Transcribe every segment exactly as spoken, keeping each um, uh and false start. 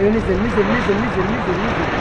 ايوه نزل نزل نزل نزل نزل نزل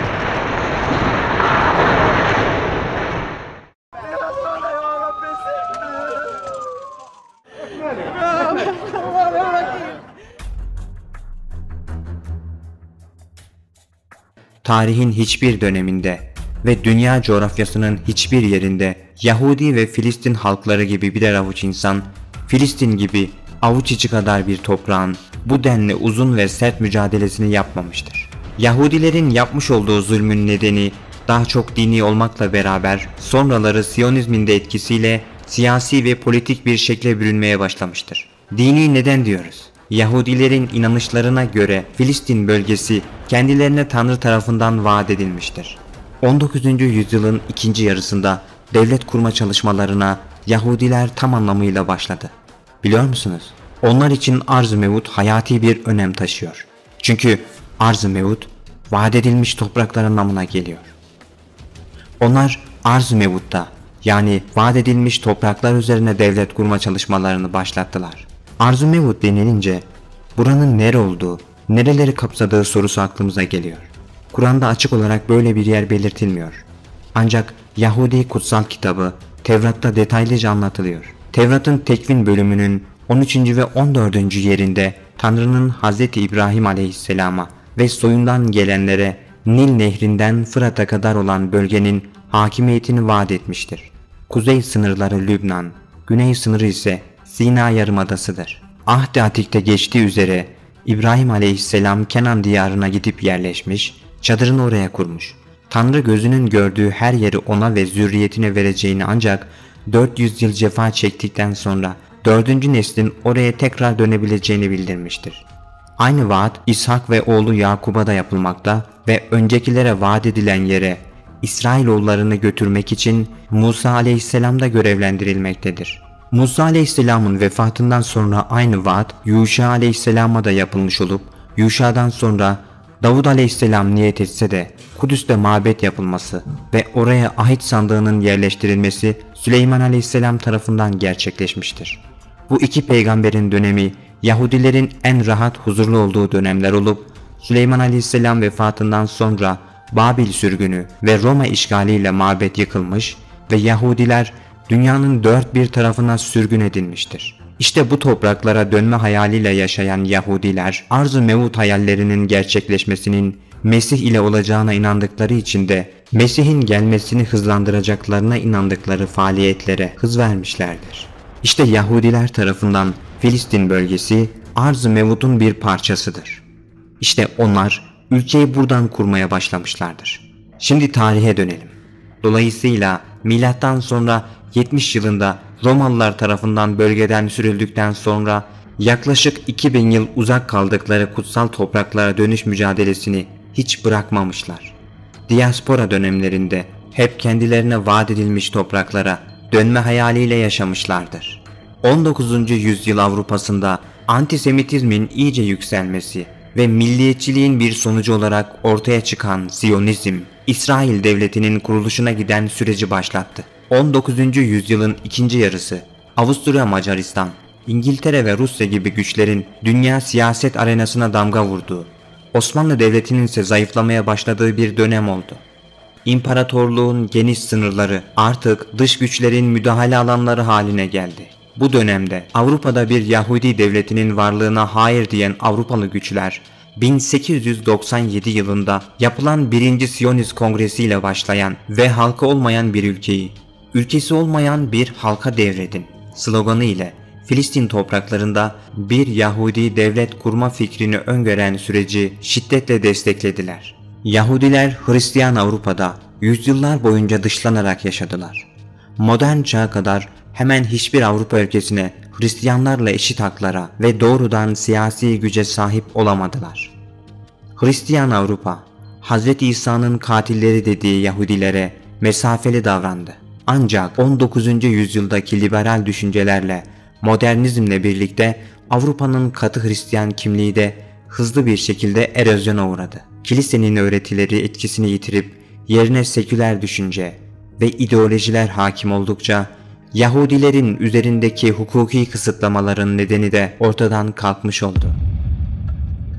Tarihin hiçbir döneminde ve dünya coğrafyasının hiçbir yerinde Yahudi ve Filistin halkları gibi birer avuç insan, Filistin gibi avuç içi kadar bir toprağın bu denli uzun ve sert mücadelesini yapmamıştır. Yahudilerin yapmış olduğu zulmün nedeni daha çok dini olmakla beraber sonraları Siyonizmin de etkisiyle siyasi ve politik bir şekle bürünmeye başlamıştır. Dini neden diyoruz? Yahudilerin inanışlarına göre Filistin bölgesi kendilerine Tanrı tarafından vaat edilmiştir. on dokuzuncu yüzyılın ikinci yarısında devlet kurma çalışmalarına Yahudiler tam anlamıyla başladı. Biliyor musunuz? Onlar için Arz-ı Mevut hayati bir önem taşıyor. Çünkü Arz-ı Mevut vaat edilmiş topraklar anlamına geliyor. Onlar Arz-ı Mevut'ta yani vaat edilmiş topraklar üzerine devlet kurma çalışmalarını başlattılar. Arz-ı Mevut denilince buranın nere olduğu, nereleri kapsadığı sorusu aklımıza geliyor. Kur'an'da açık olarak böyle bir yer belirtilmiyor. Ancak Yahudi kutsal kitabı Tevrat'ta detaylıca anlatılıyor. Tevrat'ın Tekvin bölümünün on üçüncü ve on dördüncü yerinde Tanrı'nın Hazreti İbrahim Aleyhisselam'a ve soyundan gelenlere Nil nehrinden Fırat'a kadar olan bölgenin hakimiyetini vaat etmiştir. Kuzey sınırları Lübnan, güney sınırı ise Sina Yarımadası'dır. Ahd-i Atik'te geçtiği üzere İbrahim Aleyhisselam Kenan diyarına gidip yerleşmiş, çadırını oraya kurmuş. Tanrı gözünün gördüğü her yeri ona ve zürriyetine vereceğini ancak dört yüz yıl cefa çektikten sonra dördüncü neslin oraya tekrar dönebileceğini bildirmiştir. Aynı vaat İshak ve oğlu Yakub'a da yapılmakta ve öncekilere vaat edilen yere İsrailoğullarını götürmek için Musa Aleyhisselam da görevlendirilmektedir. Musa Aleyhisselam'ın vefatından sonra aynı vaat Yuşa Aleyhisselam'a da yapılmış olup Yuşa'dan sonra Davud Aleyhisselam niyet etse de Kudüs'te mabet yapılması ve oraya ahit sandığının yerleştirilmesi Süleyman Aleyhisselam tarafından gerçekleşmiştir. Bu iki peygamberin dönemi Yahudilerin en rahat huzurlu olduğu dönemler olup Süleyman Aleyhisselam vefatından sonra Babil sürgünü ve Roma işgaliyle mabet yıkılmış ve Yahudiler dünyanın dört bir tarafına sürgün edilmiştir. İşte bu topraklara dönme hayaliyle yaşayan Yahudiler, Arz-ı Mevut hayallerinin gerçekleşmesinin Mesih ile olacağına inandıkları için de Mesih'in gelmesini hızlandıracaklarına inandıkları faaliyetlere hız vermişlerdir. İşte Yahudiler tarafından Filistin bölgesi Arz-ı Mevut'un bir parçasıdır. İşte onlar ülkeyi buradan kurmaya başlamışlardır. Şimdi tarihe dönelim. Dolayısıyla milattan sonra yetmiş yılında Romalılar tarafından bölgeden sürüldükten sonra yaklaşık iki bin yıl uzak kaldıkları kutsal topraklara dönüş mücadelesini hiç bırakmamışlar. Diaspora dönemlerinde hep kendilerine vaat edilmiş topraklara dönme hayaliyle yaşamışlardır. on dokuzuncu yüzyıl Avrupa'sında antisemitizmin iyice yükselmesi ve milliyetçiliğin bir sonucu olarak ortaya çıkan Siyonizm, İsrail devletinin kuruluşuna giden süreci başlattı. on dokuzuncu yüzyılın ikinci yarısı Avusturya Macaristan, İngiltere ve Rusya gibi güçlerin dünya siyaset arenasına damga vurduğu, Osmanlı Devleti'nin ise zayıflamaya başladığı bir dönem oldu. İmparatorluğun geniş sınırları artık dış güçlerin müdahale alanları haline geldi. Bu dönemde Avrupa'da bir Yahudi devletinin varlığına hayır diyen Avrupalı güçler, bin sekiz yüz doksan yedi yılında yapılan birinci Siyonist Kongresi ile başlayan ve halkı olmayan bir ülkeyi, ülkesi olmayan bir halka devredin sloganı ile Filistin topraklarında bir Yahudi devlet kurma fikrini öngören süreci şiddetle desteklediler. Yahudiler Hristiyan Avrupa'da yüzyıllar boyunca dışlanarak yaşadılar. Modern çağa kadar hemen hiçbir Avrupa ülkesine Hristiyanlarla eşit haklara ve doğrudan siyasi güce sahip olamadılar. Hristiyan Avrupa, Hazreti İsa'nın katilleri dediği Yahudilere mesafeli davrandı. Ancak on dokuzuncu yüzyıldaki liberal düşüncelerle, modernizmle birlikte Avrupa'nın katı Hristiyan kimliği de hızlı bir şekilde erozyona uğradı. Kilisenin öğretileri etkisini yitirip yerine seküler düşünce ve ideolojiler hakim oldukça Yahudilerin üzerindeki hukuki kısıtlamaların nedeni de ortadan kalkmış oldu.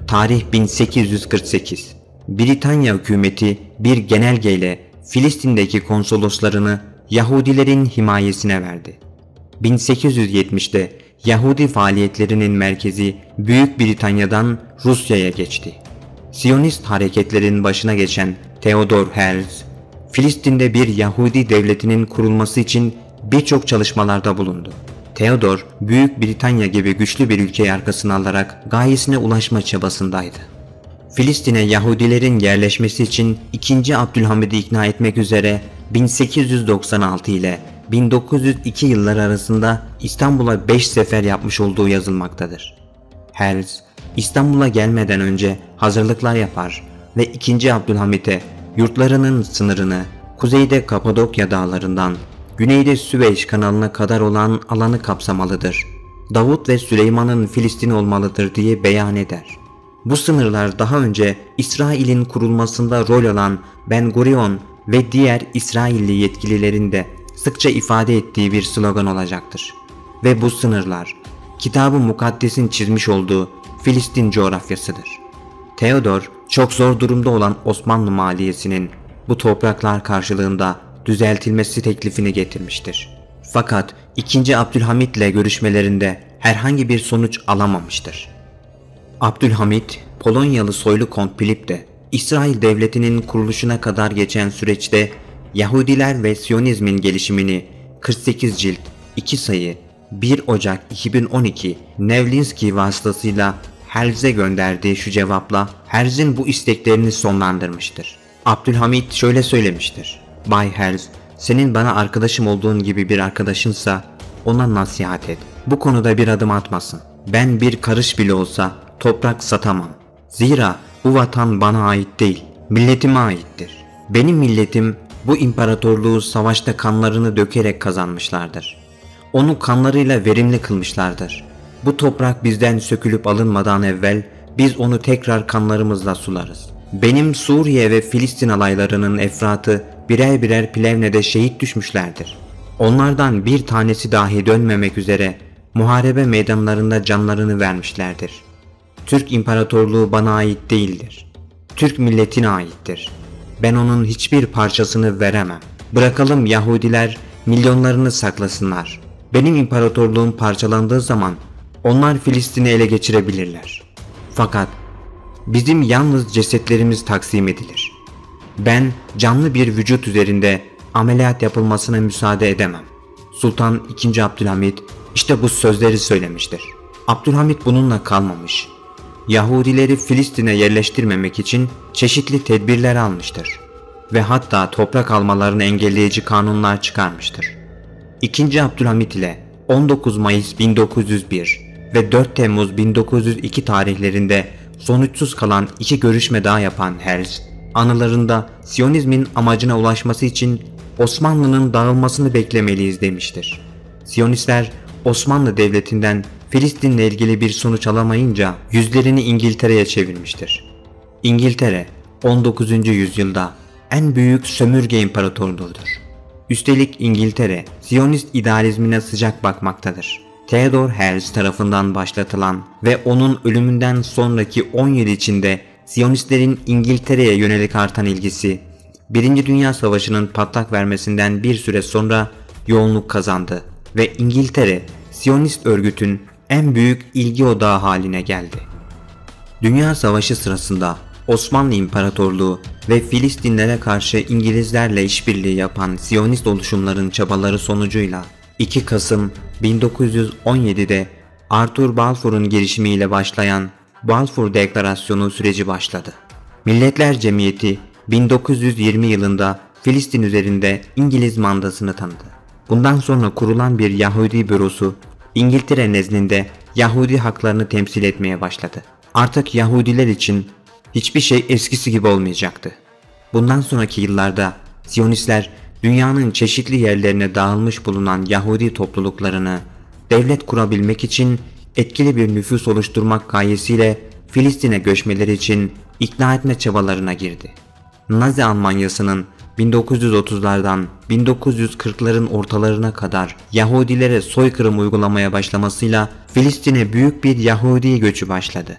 Tarih bin sekiz yüz kırk sekiz. Britanya hükümeti bir genelgeyle Filistin'deki konsoloslarını Yahudilerin himayesine verdi. bin sekiz yüz yetmişte Yahudi faaliyetlerinin merkezi Büyük Britanya'dan Rusya'ya geçti. Siyonist hareketlerin başına geçen Theodor Herzl, Filistin'de bir Yahudi devletinin kurulması için birçok çalışmalarda bulundu. Theodor, Büyük Britanya gibi güçlü bir ülkeyi arkasına alarak gayesine ulaşma çabasındaydı. Filistin'e Yahudilerin yerleşmesi için ikinci. Abdülhamid'i ikna etmek üzere bin sekiz yüz doksan altı ile bin dokuz yüz iki yılları arasında İstanbul'a beş sefer yapmış olduğu yazılmaktadır. Herzl, İstanbul'a gelmeden önce hazırlıklar yapar ve ikinci. Abdülhamid'e yurtlarının sınırını kuzeyde Kapadokya dağlarından güneyde Süveyş kanalına kadar olan alanı kapsamalıdır. Davut ve Süleyman'ın Filistin olmalıdır diye beyan eder. Bu sınırlar daha önce İsrail'in kurulmasında rol alan Ben Gurion ve diğer İsrailli yetkililerin de sıkça ifade ettiği bir slogan olacaktır. Ve bu sınırlar Kitab-ı Mukaddes'in çizmiş olduğu Filistin coğrafyasıdır. Theodor, çok zor durumda olan Osmanlı maliyesinin bu topraklar karşılığında düzeltilmesi teklifini getirmiştir. Fakat ikinci. Abdülhamid ile görüşmelerinde herhangi bir sonuç alamamıştır. Abdülhamid, Polonyalı soylu Kont Philip de İsrail devletinin kuruluşuna kadar geçen süreçte Yahudiler ve Siyonizmin gelişimini kırk sekiz cilt iki sayı bir Ocak iki bin on iki Nevlinski vasıtasıyla Herzl'e gönderdiği şu cevapla Herzl'in bu isteklerini sonlandırmıştır. Abdülhamid şöyle söylemiştir: Bay Herzl, senin bana arkadaşım olduğun gibi bir arkadaşınsa ona nasihat et. Bu konuda bir adım atmasın. Ben bir karış bile olsa toprak satamam. Zira bu vatan bana ait değil, milletime aittir. Benim milletim bu imparatorluğu savaşta kanlarını dökerek kazanmışlardır. Onu kanlarıyla verimli kılmışlardır. Bu toprak bizden sökülüp alınmadan evvel biz onu tekrar kanlarımızla sularız. Benim Suriye ve Filistin alaylarının efratı birer birer Plevne'de şehit düşmüşlerdir. Onlardan bir tanesi dahi dönmemek üzere muharebe meydanlarında canlarını vermişlerdir. Türk İmparatorluğu bana ait değildir. Türk milletine aittir. Ben onun hiçbir parçasını veremem. Bırakalım Yahudiler milyonlarını saklasınlar. Benim imparatorluğum parçalandığı zaman onlar Filistin'i ele geçirebilirler. Fakat bizim yalnız cesetlerimiz taksim edilir. Ben canlı bir vücut üzerinde ameliyat yapılmasına müsaade edemem. Sultan ikinci. Abdülhamid işte bu sözleri söylemiştir. Abdülhamid bununla kalmamış. Yahudileri Filistin'e yerleştirmemek için çeşitli tedbirler almıştır ve hatta toprak almalarını engelleyici kanunlar çıkarmıştır. ikinci. Abdülhamid ile on dokuz Mayıs bin dokuz yüz bir ve dört Temmuz bin dokuz yüz iki tarihlerinde sonuçsuz kalan iki görüşme daha yapan Herzl, anılarında Siyonizmin amacına ulaşması için Osmanlı'nın dağılmasını beklemeliyiz demiştir. Siyonistler Osmanlı Devleti'nden Filistin'le ilgili bir sonuç alamayınca yüzlerini İngiltere'ye çevirmiştir. İngiltere on dokuzuncu yüzyılda en büyük sömürge imparatorluğudur. Üstelik İngiltere Siyonist idealizmine sıcak bakmaktadır. Theodor Herzl tarafından başlatılan ve onun ölümünden sonraki on yıl içinde Siyonistlerin İngiltere'ye yönelik artan ilgisi, Birinci Dünya Savaşı'nın patlak vermesinden bir süre sonra yoğunluk kazandı ve İngiltere, Siyonist örgütün en büyük ilgi odağı haline geldi. Dünya Savaşı sırasında Osmanlı İmparatorluğu ve Filistinlere karşı İngilizlerle işbirliği yapan Siyonist oluşumların çabaları sonucuyla iki Kasım bin dokuz yüz on yedi'de Arthur Balfour'un girişimiyle başlayan Balfour Deklarasyonu süreci başladı. Milletler Cemiyeti bin dokuz yüz yirmi yılında Filistin üzerinde İngiliz mandasını tanıdı. Bundan sonra kurulan bir Yahudi bürosu İngiltere nezdinde Yahudi haklarını temsil etmeye başladı. Artık Yahudiler için hiçbir şey eskisi gibi olmayacaktı. Bundan sonraki yıllarda Siyonistler dünyanın çeşitli yerlerine dağılmış bulunan Yahudi topluluklarını devlet kurabilmek için etkili bir nüfus oluşturmak gayesiyle Filistin'e göçmeleri için ikna etme çabalarına girdi. Nazi Almanyası'nın bin dokuz yüz otuzlardan bin dokuz yüz kırkların ortalarına kadar Yahudilere soykırım uygulamaya başlamasıyla Filistin'e büyük bir Yahudi göçü başladı.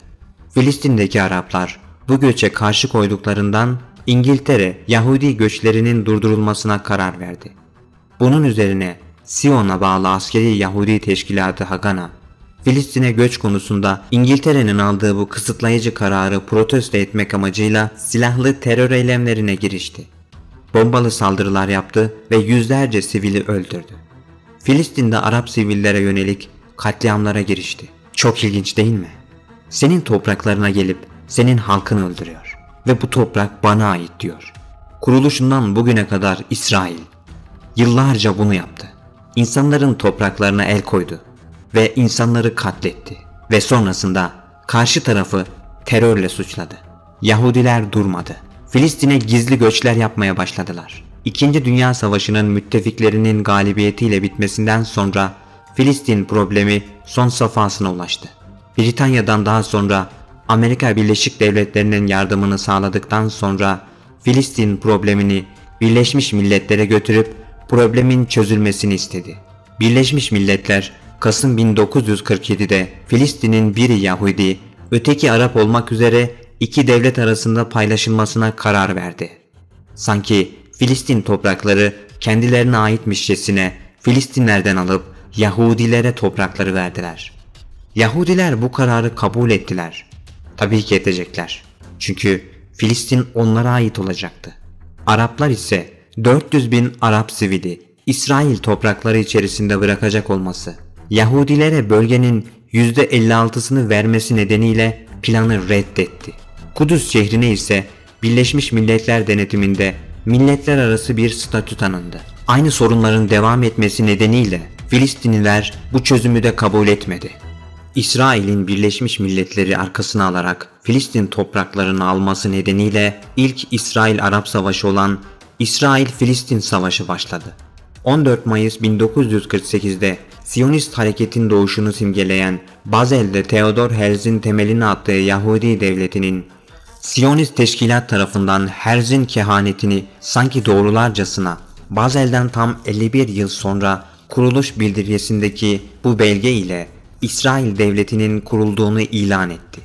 Filistin'deki Araplar bu göçe karşı koyduklarından İngiltere Yahudi göçlerinin durdurulmasına karar verdi. Bunun üzerine Siyon'a bağlı askeri Yahudi teşkilatı Hagana, Filistin'e göç konusunda İngiltere'nin aldığı bu kısıtlayıcı kararı protesto etmek amacıyla silahlı terör eylemlerine girişti. Bombalı saldırılar yaptı ve yüzlerce sivili öldürdü. Filistin'de Arap sivillere yönelik katliamlara girişti. Çok ilginç değil mi? Senin topraklarına gelip senin halkını öldürüyor ve bu toprak bana ait diyor. Kuruluşundan bugüne kadar İsrail yıllarca bunu yaptı. İnsanların topraklarına el koydu ve insanları katletti ve sonrasında karşı tarafı terörle suçladı. Yahudiler durmadı. Filistin'e gizli göçler yapmaya başladılar. İkinci Dünya Savaşı'nın müttefiklerinin galibiyetiyle bitmesinden sonra Filistin problemi son safhasına ulaştı. Britanya'dan daha sonra Amerika Birleşik Devletleri'nin yardımını sağladıktan sonra Filistin problemini Birleşmiş Milletler'e götürüp problemin çözülmesini istedi. Birleşmiş Milletler Kasım bin dokuz yüz kırk yedi'de Filistin'in biri Yahudi, öteki Arap olmak üzere iki devlet arasında paylaşılmasına karar verdi. Sanki Filistin toprakları kendilerine aitmişçesine Filistinlerden alıp Yahudilere toprakları verdiler. Yahudiler bu kararı kabul ettiler. Tabii ki edecekler. Çünkü Filistin onlara ait olacaktı. Araplar ise dört yüz bin Arap sivili İsrail toprakları içerisinde bırakacak olması, Yahudilere bölgenin yüzde elli altısını vermesi nedeniyle planı reddetti. Kudüs şehrine ise Birleşmiş Milletler denetiminde milletler arası bir statü tanındı. Aynı sorunların devam etmesi nedeniyle Filistinliler bu çözümü de kabul etmedi. İsrail'in Birleşmiş Milletleri arkasına alarak Filistin topraklarını alması nedeniyle ilk İsrail-Arap Savaşı olan İsrail-Filistin Savaşı başladı. on dört Mayıs bin dokuz yüz kırk sekiz'de Siyonist hareketin doğuşunu simgeleyen Bazel'de Theodor Herzl'in temelini attığı Yahudi devletinin Siyonist teşkilat tarafından Herzl'in kehanetini sanki doğrularcasına Bazel'den tam elli bir yıl sonra kuruluş bildirgesindeki bu belge ile İsrail devletinin kurulduğunu ilan etti.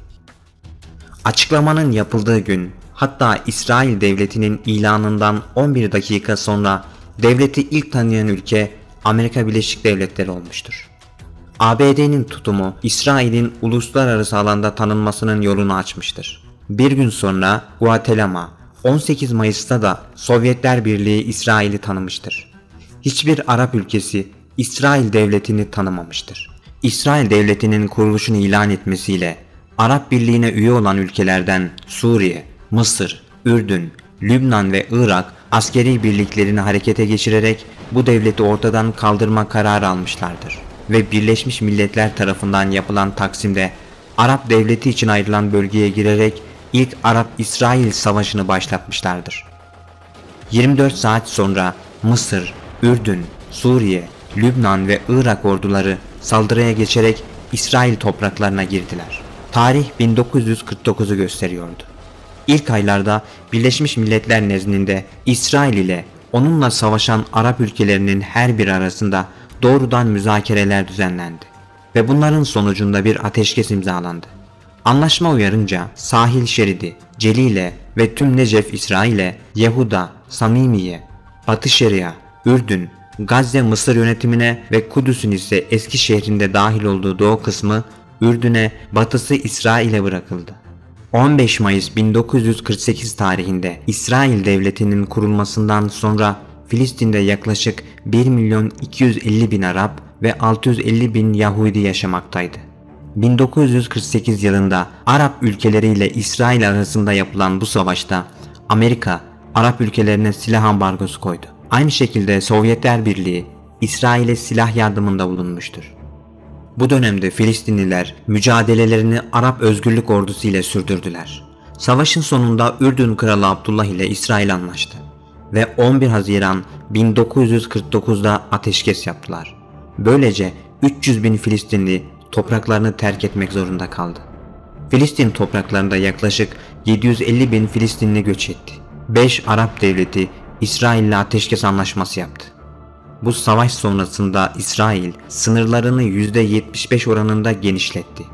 Açıklamanın yapıldığı gün, hatta İsrail devletinin ilanından on bir dakika sonra devleti ilk tanıyan ülke Amerika Birleşik Devletleri olmuştur. A B D'nin tutumu İsrail'in uluslararası alanda tanınmasının yolunu açmıştır. Bir gün sonra Guatemala, on sekiz Mayıs'ta da Sovyetler Birliği İsrail'i tanımıştır. Hiçbir Arap ülkesi İsrail devletini tanımamıştır. İsrail devletinin kuruluşunu ilan etmesiyle Arap Birliği'ne üye olan ülkelerden Suriye, Mısır, Ürdün, Lübnan ve Irak askeri birliklerini harekete geçirerek bu devleti ortadan kaldırma kararı almışlardır. Ve Birleşmiş Milletler tarafından yapılan taksimde Arap devleti için ayrılan bölgeye girerek ilk Arap-İsrail Savaşı'nı başlatmışlardır. yirmi dört saat sonra Mısır, Ürdün, Suriye, Lübnan ve Irak orduları saldırıya geçerek İsrail topraklarına girdiler. Tarih bin dokuz yüz kırk dokuz'u gösteriyordu. İlk aylarda Birleşmiş Milletler nezdinde İsrail ile onunla savaşan Arap ülkelerinin her biri arasında doğrudan müzakereler düzenlendi ve bunların sonucunda bir ateşkes imzalandı. Anlaşma uyarınca sahil şeridi, Celile ve tüm Necef İsrail'e, Yehuda, Samimiye, Batı Şeria, Ürdün, Gazze Mısır yönetimine ve Kudüs'ün ise eski şehrinde dahil olduğu doğu kısmı Ürdün'e, batısı İsrail'e bırakıldı. on beş Mayıs bin dokuz yüz kırk sekiz tarihinde İsrail devletinin kurulmasından sonra Filistin'de yaklaşık bir milyon iki yüz elli bin Arap ve altı yüz elli bin Yahudi yaşamaktaydı. bin dokuz yüz kırk sekiz yılında Arap ülkeleriyle İsrail arasında yapılan bu savaşta Amerika Arap ülkelerine silah ambargosu koydu. Aynı şekilde Sovyetler Birliği İsrail'e silah yardımında bulunmuştur. Bu dönemde Filistinliler mücadelelerini Arap Özgürlük Ordusu ile sürdürdüler. Savaşın sonunda Ürdün Kralı Abdullah ile İsrail anlaştı ve on bir Haziran bin dokuz yüz kırk dokuz'da ateşkes yaptılar. Böylece üç yüz bin Filistinli topraklarını terk etmek zorunda kaldı. Filistin topraklarında yaklaşık yedi yüz elli bin Filistinli göç etti. beş Arap devleti İsrail ile ateşkes anlaşması yaptı. Bu savaş sonrasında İsrail sınırlarını yüzde yetmiş beş oranında genişletti.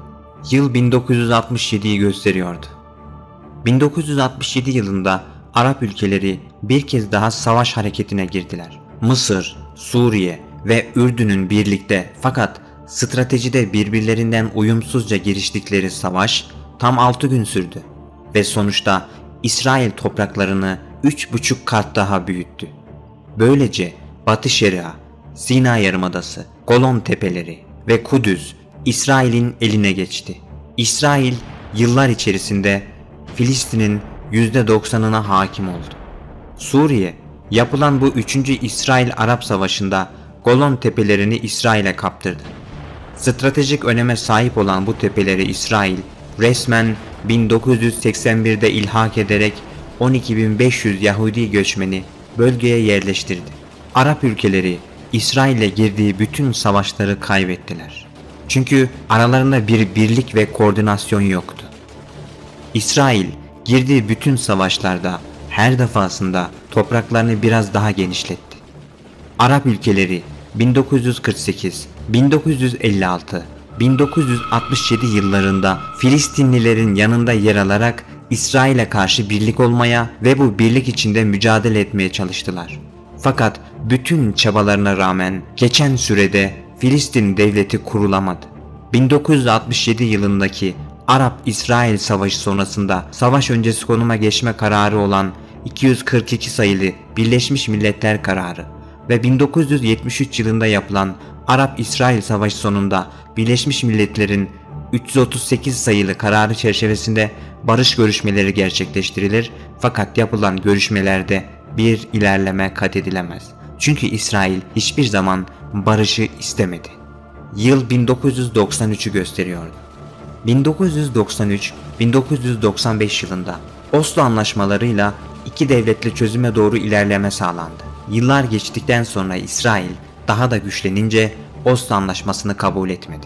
Yıl bin dokuz yüz altmış yediyi gösteriyordu. bin dokuz yüz altmış yedi yılında Arap ülkeleri bir kez daha savaş hareketine girdiler. Mısır, Suriye ve Ürdün'ün birlikte fakat stratejide birbirlerinden uyumsuzca giriştikleri savaş tam altı gün sürdü ve sonuçta İsrail topraklarını üç buçuk kat daha büyüttü. Böylece Batı Şeria, Sina Yarımadası, Golan Tepeleri ve Kudüs İsrail'in eline geçti. İsrail yıllar içerisinde Filistin'in yüzde doksanına hakim oldu. Suriye, yapılan bu üçüncü İsrail-Arap Savaşı'nda Golan Tepelerini İsrail'e kaptırdı. Stratejik öneme sahip olan bu tepeleri İsrail resmen bin dokuz yüz seksen birde ilhak ederek on iki bin beş yüz Yahudi göçmeni bölgeye yerleştirdi. Arap ülkeleri İsrail'le girdiği bütün savaşları kaybettiler. Çünkü aralarında bir birlik ve koordinasyon yoktu. İsrail girdiği bütün savaşlarda her defasında topraklarını biraz daha genişletti. Arap ülkeleri bin dokuz yüz kırk sekiz, bin dokuz yüz elli altı, bin dokuz yüz altmış yedi yıllarında Filistinlilerin yanında yer alarak İsrail'e karşı birlik olmaya ve bu birlik içinde mücadele etmeye çalıştılar. Fakat bütün çabalarına rağmen geçen sürede Filistin devleti kurulamadı. bin dokuz yüz altmış yedi yılındaki Arap-İsrail Savaşı sonrasında savaş öncesi konuma geçme kararı olan iki yüz kırk iki sayılı Birleşmiş Milletler kararı ve bin dokuz yüz yetmiş üç yılında yapılan Arap-İsrail Savaşı sonunda Birleşmiş Milletler'in üç yüz otuz sekiz sayılı kararı çerçevesinde barış görüşmeleri gerçekleştirilir fakat yapılan görüşmelerde bir ilerleme kat edilemez. Çünkü İsrail hiçbir zaman barışı istemedi. Yıl bin dokuz yüz doksan üçü gösteriyordu. bin dokuz yüz doksan üç - bin dokuz yüz doksan beş yılında Oslo anlaşmalarıyla iki devletli çözüme doğru ilerleme sağlandı. Yıllar geçtikten sonra İsrail daha da güçlenince Oslo anlaşmasını kabul etmedi.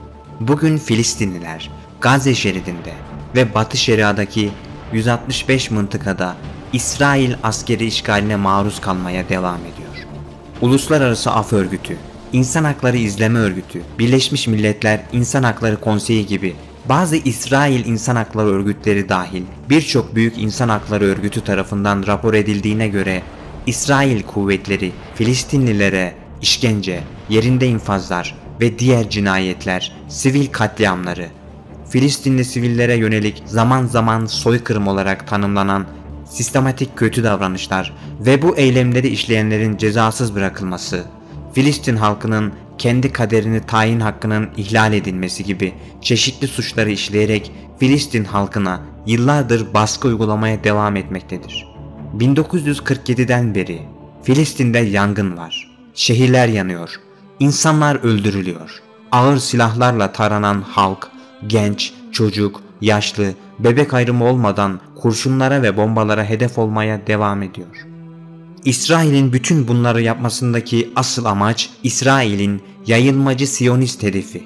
Bugün Filistinliler Gazze şeridinde ve Batı Şeria'daki yüz altmış beş mıntıkada İsrail askeri işgaline maruz kalmaya devam ediyor. Uluslararası Af Örgütü, İnsan Hakları İzleme Örgütü, Birleşmiş Milletler İnsan Hakları Konseyi gibi bazı İsrail İnsan Hakları örgütleri dahil birçok büyük insan hakları örgütü tarafından rapor edildiğine göre İsrail kuvvetleri Filistinlilere işkence, yerinde infazlar ve diğer cinayetler, sivil katliamları, Filistinli sivillere yönelik zaman zaman soykırım olarak tanımlanan sistematik kötü davranışlar ve bu eylemleri işleyenlerin cezasız bırakılması, Filistin halkının kendi kaderini tayin hakkının ihlal edilmesi gibi çeşitli suçları işleyerek Filistin halkına yıllardır baskı uygulamaya devam etmektedir. bin dokuz yüz kırk yediden beri Filistin'de yangın var. Şehirler yanıyor. İnsanlar öldürülüyor. Ağır silahlarla taranan halk, genç, çocuk, yaşlı, bebek ayrımı olmadan kurşunlara ve bombalara hedef olmaya devam ediyor. İsrail'in bütün bunları yapmasındaki asıl amaç İsrail'in yayılmacı Siyonist hedefi.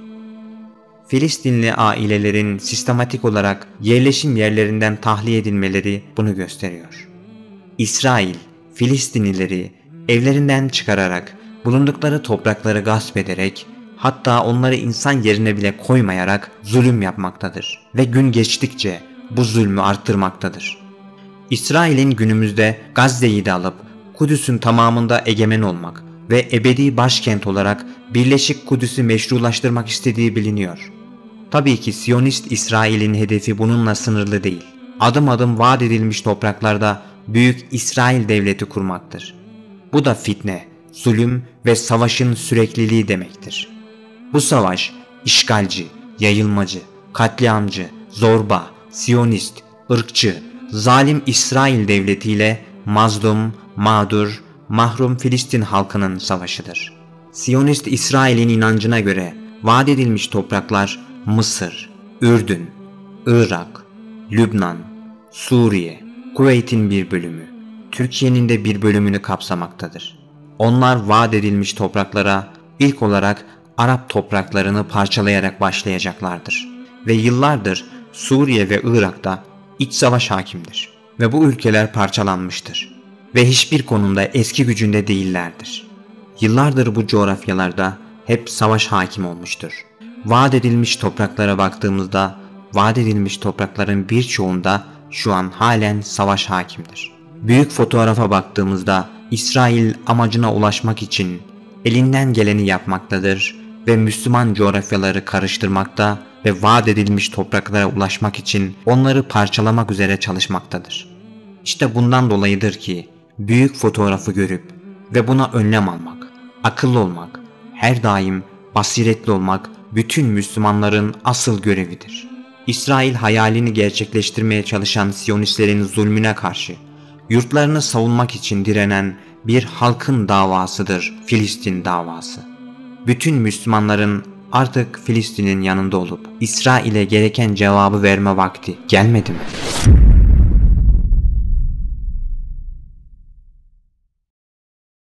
Filistinli ailelerin sistematik olarak yerleşim yerlerinden tahliye edilmeleri bunu gösteriyor. İsrail, Filistinlileri evlerinden çıkararak, bulundukları toprakları gasp ederek, hatta onları insan yerine bile koymayarak zulüm yapmaktadır ve gün geçtikçe bu zulmü arttırmaktadır. İsrail'in günümüzde Gazze'yi de alıp Kudüs'ün tamamında egemen olmak ve ebedi başkent olarak Birleşik Kudüs'ü meşrulaştırmak istediği biliniyor. Tabii ki Siyonist İsrail'in hedefi bununla sınırlı değil. Adım adım vaat edilmiş topraklarda Büyük İsrail Devleti kurmaktır. Bu da fitne, zulüm ve savaşın sürekliliği demektir. Bu savaş işgalci, yayılmacı, katliamcı, zorba, Siyonist, ırkçı, zalim İsrail Devleti ile mazlum, mağdur, mahrum Filistin halkının savaşıdır. Siyonist İsrail'in inancına göre vaat edilmiş topraklar Mısır, Ürdün, Irak, Lübnan, Suriye, Kuveyt'in bir bölümü, Türkiye'nin de bir bölümünü kapsamaktadır. Onlar vaat edilmiş topraklara ilk olarak Arap topraklarını parçalayarak başlayacaklardır. Ve yıllardır Suriye ve Irak'ta iç savaş hakimdir. Ve bu ülkeler parçalanmıştır. Ve hiçbir konumda eski gücünde değillerdir. Yıllardır bu coğrafyalarda hep savaş hakim olmuştur. Vaat edilmiş topraklara baktığımızda, vaat edilmiş toprakların birçoğunda şu an halen savaş hakimdir. Büyük fotoğrafa baktığımızda İsrail amacına ulaşmak için elinden geleni yapmaktadır ve Müslüman coğrafyaları karıştırmakta ve vaat edilmiş topraklara ulaşmak için onları parçalamak üzere çalışmaktadır. İşte bundan dolayıdır ki büyük fotoğrafı görüp ve buna önlem almak, akıllı olmak, her daim basiretli olmak bütün Müslümanların asıl görevidir. İsrail hayalini gerçekleştirmeye çalışan Siyonistlerin zulmüne karşı yurtlarını savunmak için direnen bir halkın davasıdır Filistin davası. Bütün Müslümanların artık Filistin'in yanında olup İsrail'e gereken cevabı verme vakti gelmedi mi?